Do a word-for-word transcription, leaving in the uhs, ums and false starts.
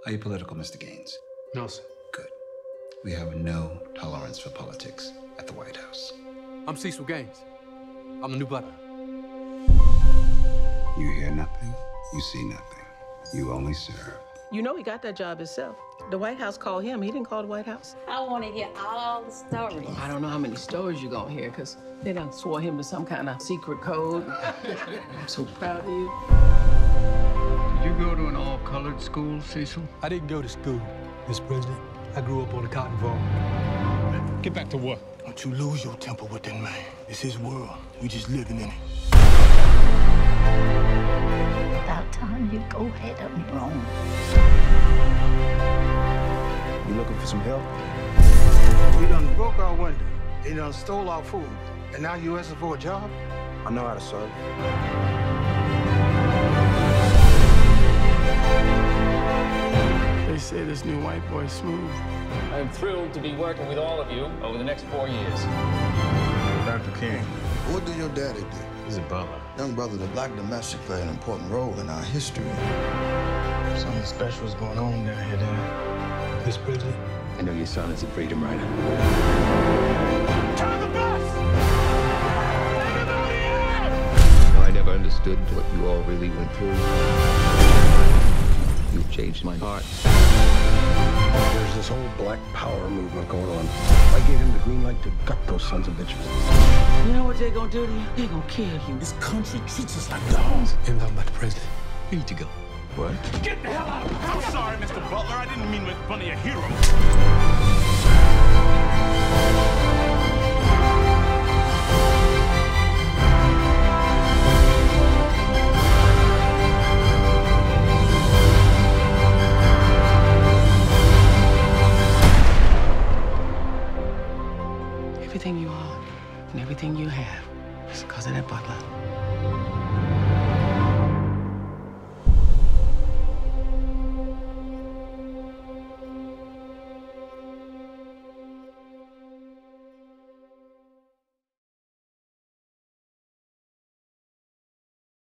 Are you political, Mister Gaines? No, sir. Good. We have no tolerance for politics at the White House. I'm Cecil Gaines. I'm the new butler. You hear nothing, you see nothing. You only serve. You know he got that job himself. The White House called him. He didn't call the White House. I want to hear all the stories. I don't know how many stories you're gonna hear, because they done swore him to some kind of secret code. I'm so proud of you. Did you go to an all-colored school, Cecil? I didn't go to school, Mister President. I grew up on a cotton farm. Get back to work. Don't you lose your temper with that man. It's his world. We just living in it. About time you go head up your own. You looking for some help? We done broke our window. They done stole our food. And now you asking for a job? I know how to serve. They say this new white boy's smooth. I am thrilled to be working with all of you over the next four years. Doctor King. What do your daddy do? He's a butler. Young brother, the black domestic play an important role in our history. Something special is going on down here, Dad. Mister President. I know your son is a freedom rider. Turn the bus! Everybody No, I never understood what you all really went through. You've changed my heart. There's this whole black power movement going on. I gave him the green light to gut those sons of bitches. You know what they're gonna do to you? They're gonna kill you. This country treats us like dogs. And I'm not the president. We need to go. What? Get the hell out of here! I'm sorry, Mister Butler. I didn't mean to make fun of your hero. Everything you are and everything you have is because of that butler.